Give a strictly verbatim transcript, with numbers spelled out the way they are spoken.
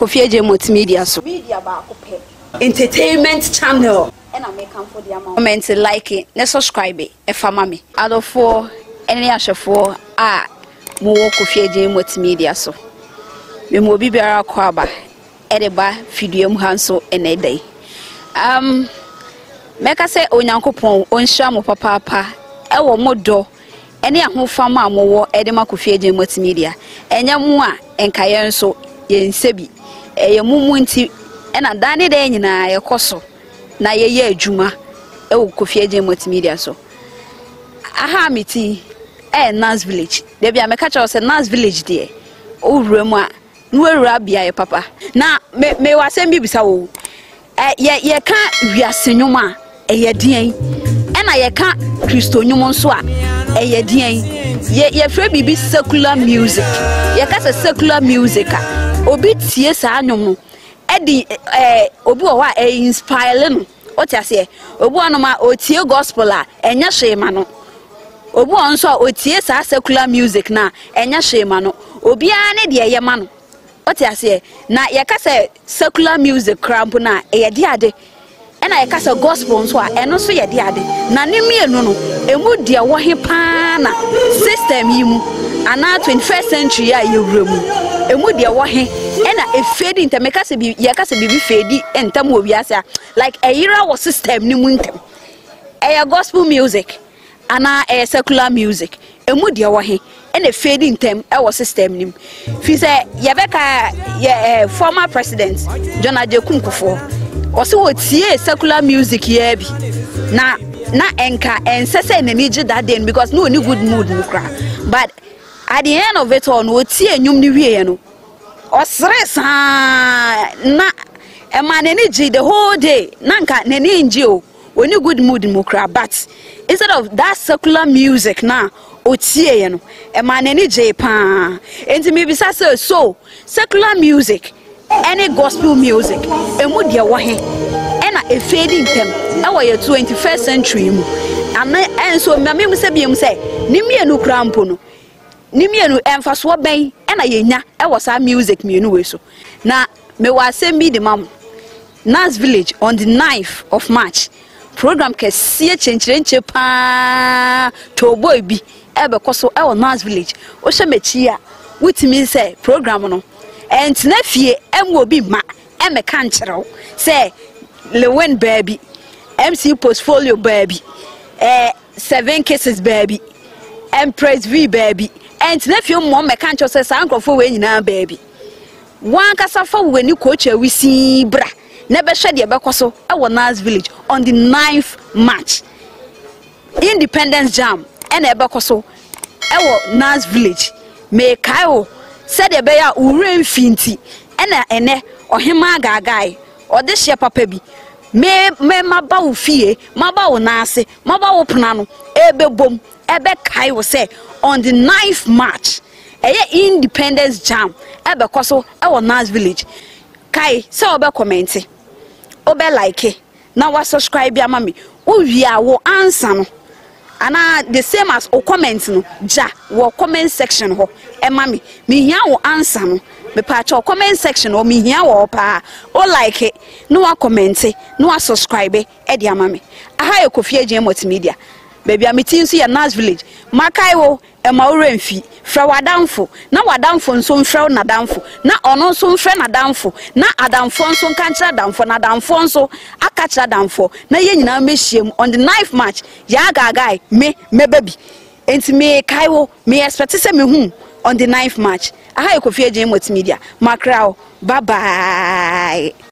Kofi Agye Multimedia so media ba ko pe entertainment channel and I make am for the amount comment like it na subscribe e fama me adofo ene ahwefo a mo wo Kofi Agye Multimedia so me mo bi biara ko aba e de ba video mu hanso ene dai um meka se onyankopon onhia mo papa papa e wo modo ene ahofama mo wo e de ma Kofi Agye Multimedia enya mu a enkaye nso yensebi eye mumu nti ena dane de nyina ye koso na ye ye adwuma e wo Kofi Agye Multimedia so aha miti e Nas Village de bia meka cha o se Nas Village de o wuremu a no wura bia ye papa na me, me wasem bi bisa wo e ye ye ka wiase nwuma e ye den ena ye ka Kristo nwuma nso a e ye den ye ye frɛ bibi secular music ye ka se secular music a obi tie sa anwom no edi eh obi wo wa e inspire no o ti ase obi ono ma o tie gospel a enya hwema no obi on so o tie sa secular music na enya hwema no obi a ne de ye ma no o ti ase na ye ka se secular music cramp na e ye de ade ena ye ka se gospel so a eno so ye de ade na ne mienu no emu de wo he pa na system yi mu ana twenty-first century ya yewremu emu de wo he ena e fade ntameka se bi ye ka se bi fade entam obi ase like a era was system ni mu ntam e gospel music ana e secular music emu de wo he ena fade ntam e was system nim fi se ye beka ye former president John Ajeku Nkufo osi wo tie secular music ye bi na na enka ensese na niji that day because no any good mood nukra but at the end of it all no tie enwum ni wie no osres na e man energy the whole day nanka na ni nji o oni good mood nukra but instead of that secular music na o tie no e man energy pa enti me bisa say so secular music any gospel music emu de wo he ena e fading them e wo ye twenty-first century mu ana enso me me se biem se ni mienu krampo no ni mienu emfaso ben ena yenya e wo sa music mienu we so na me wa assembi the mam Nas Village on the ninth of March program ke sie chenchirenche pa to boy bi e be koso e wo Nas Village o hye mechi a witimi say program no and na fie em obi ma em e kan kyerɛw say Lewin baby M C portfolio baby eh seven kisses baby Empress V baby and na fie mo me kan kyerɛw say sankrofo we nyina baby wan kasa fa we ni coach we si bra na be hwɛ de be koso e wo Nas Village on the ninth March Independence Jam and e be koso e wo Nas Village me kai o said the bear uren finti ena ene ohema gagai o de hye papa bi me me maba wo fie maba wo naase maba wo pna no ebe bom ebe kai wo say on the ninth March eye Independence Jam ebe koso e wo Nas Village kai se obe comment obe like na wa subscribe ya mami wo wi a wo answer no ana the same as o comment no ja wo comment section ho e mami me hia wo answer no me pa cha comment section o me hia wo pa o like it no wa comment no wa subscribe e de amami aha e Kofi Agye Multimedia baby amiti nso ya Nas Village makai wo e ma wo remfi fra wadamfo na wadamfo nso mfra na damfo na ono nso mfra na damfo na adamfo nso nkankyra damfo na damfo nso akachra damfo na ye nyina mehiem on the ninth March ya gagai me me baby enti me kai wo me expect say me hu on the ninth March aha e Kofi Agye Multimedia makrao bye bye.